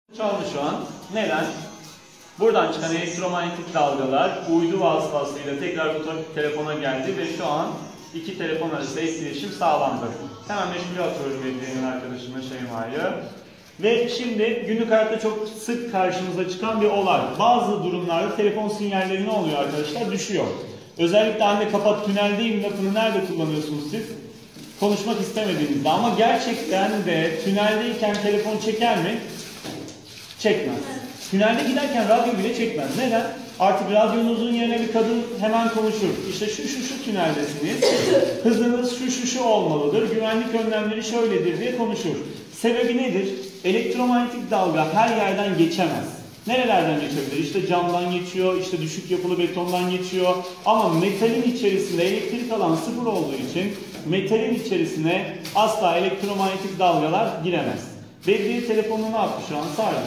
Çaldı şu an. Neden? Buradan çıkan elektromanyetik dalgalar uydu vasıtasıyla tekrar bu telefona geldi ve şu an iki telefon arasında etkileşim sağlandı. Hemen meşgul atıyoruz Bedriye'nin arkadaşımla Şeyma'yı. Ve şimdi günlük hayatta çok sık karşımıza çıkan bir olay. Bazı durumlarda telefon sinyalleri ne oluyor arkadaşlar? Düşüyor. Özellikle anne kapat tüneldeyim lafını nerede kullanıyorsunuz siz? Konuşmak istemediğinizde. Ama gerçekten de tüneldeyken telefon çeker mi? Çekmez. Tünelde giderken radyo bile çekmez. Neden? Artık radyonuzun yerine bir kadın hemen konuşur. İşte şu tüneldesiniz. Hızınız şu olmalıdır. Güvenlik önlemleri şöyledir diye konuşur. Sebebi nedir? Elektromanyetik dalga her yerden geçemez. Nerelerden geçebilir? İşte camdan geçiyor, işte düşük yapılı betondan geçiyor. Ama metalin içerisinde elektrik alan sıfır olduğu için metalin içerisine asla elektromanyetik dalgalar giremez. Bedriye telefonunu ne yaptı şu an? Sardı.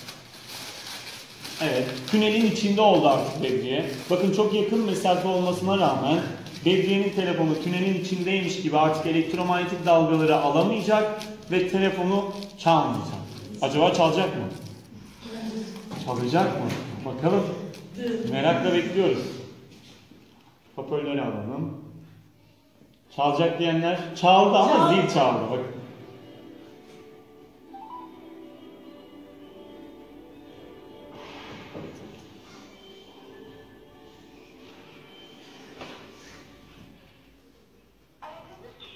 Evet, tünelin içinde oldu artık Bedriye. Bakın çok yakın mesafe olmasına rağmen Bedriye'nin telefonu tünelin içindeymiş gibi artık elektromanyetik dalgaları alamayacak ve telefonu çalmayacak. Acaba çalacak mı? Çalacak mı? Bakalım. Merakla bekliyoruz. Hoparlörü alalım. Çalacak diyenler çaldı ama zil çaldı. Bakın.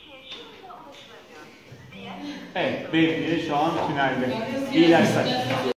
Evet, Bedriye şu an tünelde. İyi dersler.